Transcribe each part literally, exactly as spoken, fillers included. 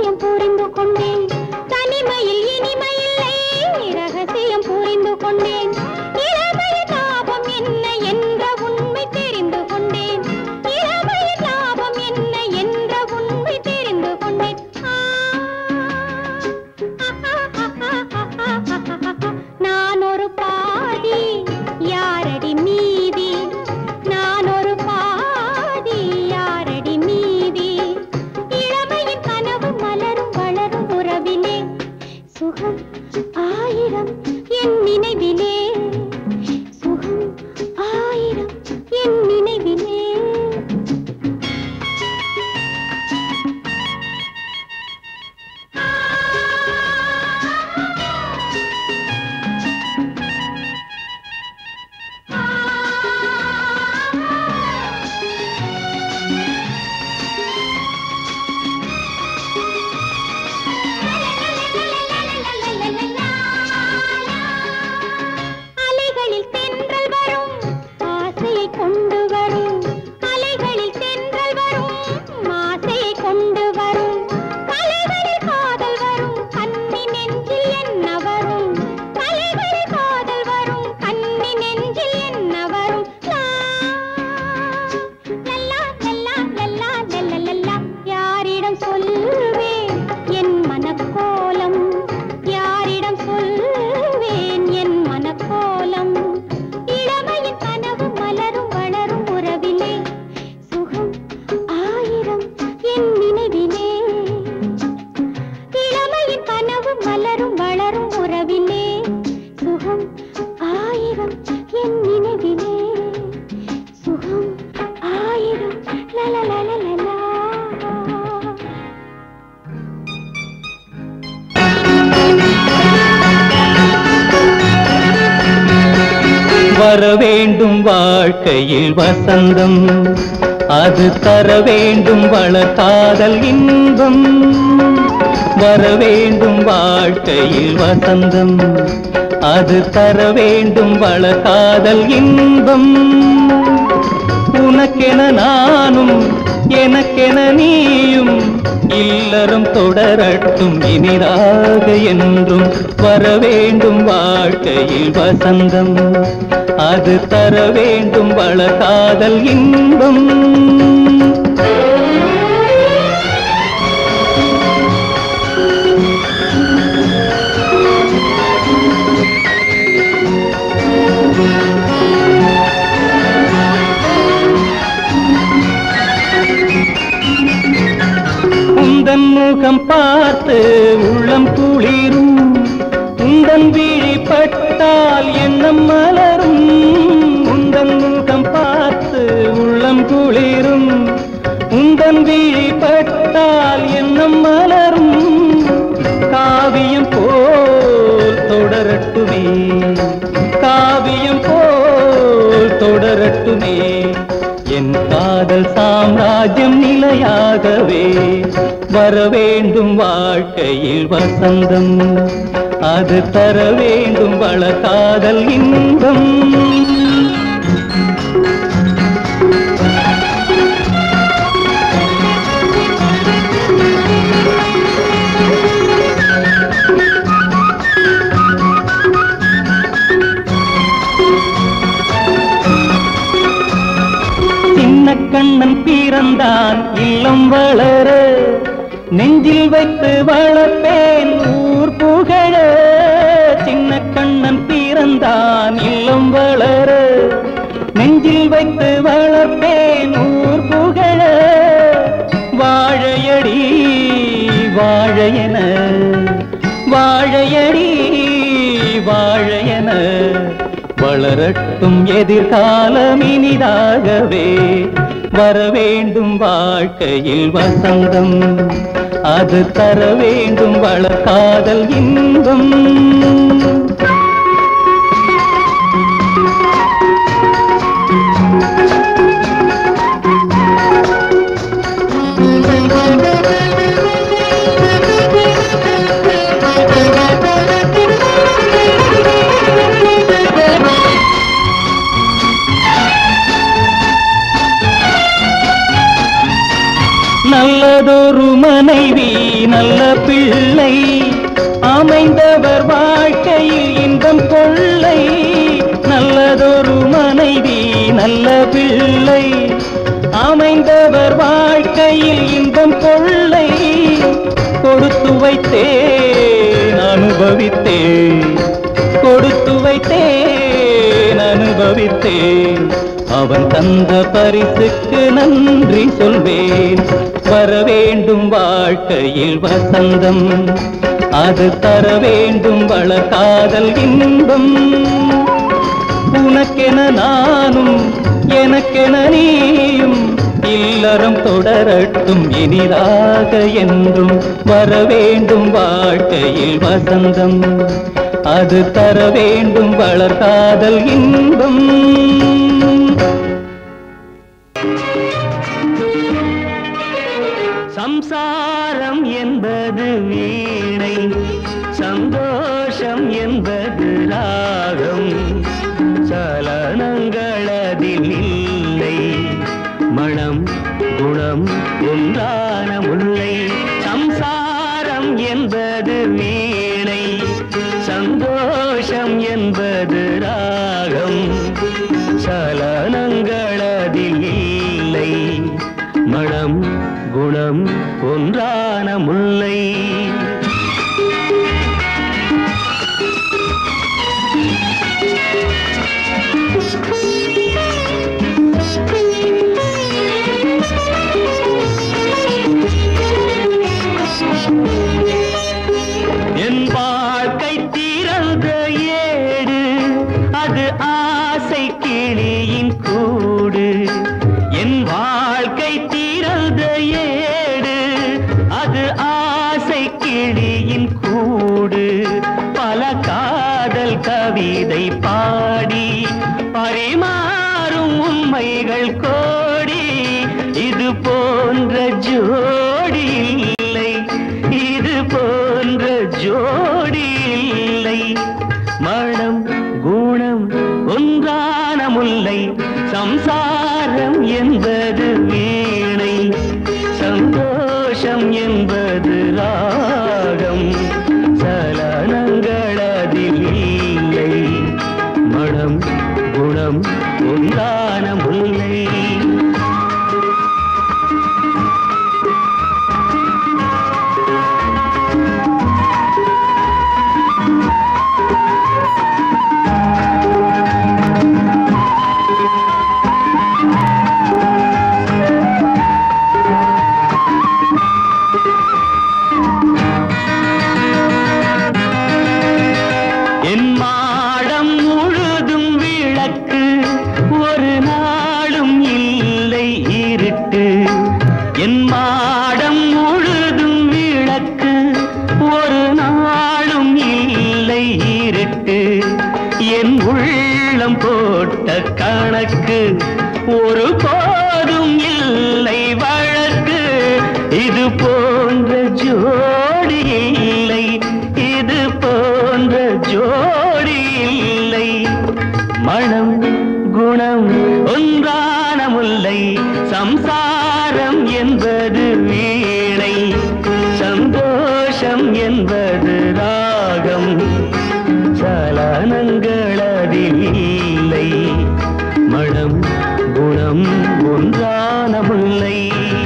ரகசியம் புரிந்து கொண்டேன் தனிமையில் இனிமையில்லை ரகசியம் புரிந்து கொண்டேன் இளமையின் லாபம் என்ன என்ற உண்மை தெரிந்து கொண்டேன் இளமையின் லாபம் என்ன என்ற உண்மை தெரிந்து கொண்டேன் நான் ஒரு பாதி யாரடி மீதி நான் ஒரு பாதி யாரடி மீதி இளமையின் கனவு மலரும் வளரும் உறவிலே சுகம் ஆயிரம் என் நினைவிலே சுகம் ஆயிரம் என் நினைவிலே அலைகளில் தென்றல் வரும் ஆசையை கொண்டு வரும் அலைகளில் தென்றல் வரும் ஆசையை கொண்டு வரும் கலைகளில் காதல் வரும் கண்ணி நெஞ்சில் என்ன வரும் கலைகளில் காதல் வரும் கண்ணி நெஞ்சில் என்ன வரும் லல்லா லல்லா லல்லா லல்லா லல்லா யாரிடம் சொல்வேன் என் மனக்கோலம் யாரிடம் சொல்வேன் என் மனக்கோலம் இளமையின் கனவு மலரும் வளரும் உறவிலே சுகம் ஆயிரம் என் நினைவிலே இளமையின் கனவு மலரும் வளரும் உறவிலே சுகம் ஆயிரம் என் நினைவிலே சுகம் ஆயிரம் லலலலலலா வர வேண்டும் வாழ்க்கையில் வசந்தம் அது தர வேண்டும் வளர்காதல் இன்பம் வர வேண்டும் வாழ்க்கையில் வசந்தம் அது தர வேண்டும் வளர்காதல் இன்பம் உனக்கென நானும் எனக்கென நீயும் இல்லறம் தொடரட்டும் இனிதாக என்றும் வர வேண்டும் வாழ்க்கையில் வசந்தம் அது தர வேண்டும் வளர்காதல் இன்பம் உந்தன் முகம் பார்த்து உள்ளம் குளிரும் உந்தன் விழி பட்டால் எண்ணம் மலரும் உந்தன் முகம் பார்த்து உள்ளம் குளிரும் உந்தன் விழி பட்டால் எண்ணம் மலரும் காவியம் போல் தொடரட்டுமே காவியம் போல் தொடரட்டுமே என் காதல் சாம்ராஜ்யம் நிலையாகவே வர வேண்டும் வாழ்க்கையில் வசந்தம் அது தர வேண்டும் வளர்காதல் இன்பம் கண்ணன் பிறந்தான் இல்லம் வளர நெஞ்சில் வைத்து வளர்ப்பேன் ஊர் புகழ சின்ன கண்ணன் பிறந்தான் இல்லம் வளர நெஞ்சில் வைத்து வளர்ப்பேன் ஊர் புகழ வாழையடி வாழையன வாழையடி வாழையன வளரட்டும் எதிர்காலம் இனிதாகவே வர வேண்டும் வாழ்க்கையில் வசந்தம் அது தர வேண்டும் வளர்காதல் இன்பம் நல்லதொரு மனைவி நல்ல பிள்ளை அமைந்தவர் வாழ்க்கையில் இன்பம் கொள்ளை கொடுத்து வைத்தேன் அனுபவித்தேன் கொடுத்து வைத்தேன் அனுபவித்தேன் அவன் தந்த பரிசுக்கு நன்றி சொல்வேன் வர வேண்டும் வாழ்க்கையில் வசந்தம் அது தர வேண்டும் வளர் காதல் இன்பம் உனக்கென நானும் எனக்கென நீயும் இல்லறம் தொடரட்டும் இனிதாக என்றும் வர வேண்டும் வாழ்க்கையில் வசந்தம் அது தர வேண்டும் வளர் காதல் இன்பம் சம்சாரம் என்பது வீணை சந்தோஷம் என்பது ராகம் சலனங்களதில் இல்லை மனம் குணம் ஒன்றான முல்லை சம்சாரம் என்பது வீணை சந்தோஷம் என்பது ராகம் சலனங்களதில் இல்லை மனம் குணம் ஒன்றான முல்லை என் வாழ்க்கை திறந்த ஏடு அது ஆசை கிளியின் கூடு என் வாழ்க்கை திறந்த ஏடு அது ஆசை கிளியின் கூடு பல காதல் கவிதை பாடி பரிமாறும் உண்மைகள் கோடி இது போன்ற ஜோடி இல்லை இது போன்ற ஜோடி இல்லை மனம் குணம் ஒன்றான முல்லை சம்சாரம் என்பது வீணை சந்தோஷம் என்பது ராகம் சலனங்களதில் இல்லை மனம் குணம் ஒன்றான முல்லை என் மாடம் முழுதும் விளக்கு ஒரு நாளும் இல்லை இருட்டு என் மாடம் முழுதும் விளக்கு ஒரு நாளும் இல்லை இருட்டு என் உள்ளம் போட்ட கணக்கு ஒரு போதும் இல்லை வழக்கு இது போன்ற ஜோடி இல்லை இது போன்ற ஜோடி இல்லை மனம் குணம் ஒன்றான முல்லை சம்சாரம் என்பது வீணை சந்தோஷம் என்பது ராகம் சலனங்களதில் இல்லை மனம் குணம் ஒன்றான முல்லை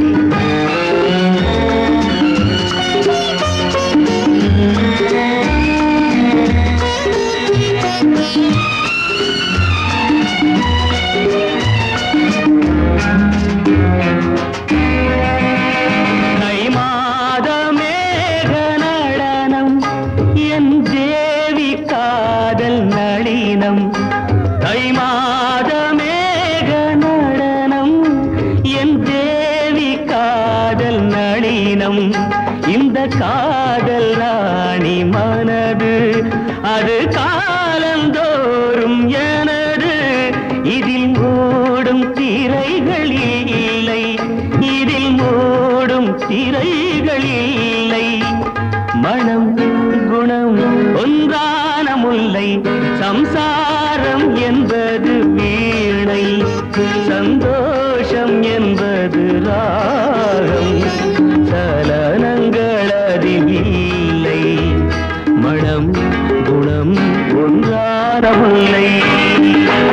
தை மாத மேக நடனம் என் தேவி காதல் நளினம் இந்த காதல் ராணி மனது அது காலந்தோறும் எனது இதில் மூடும் திரைகள் இல்லை இதில் மூடும் திரைகள் இல்லை மனம் குணம் ஒன்றான முல்லை சம்சாரம் என்பது வீணை சந்தோஷம் என்பது ராகம் சலனங்களதில் இல்லை மனம் குணம் ஒன்றான முல்லை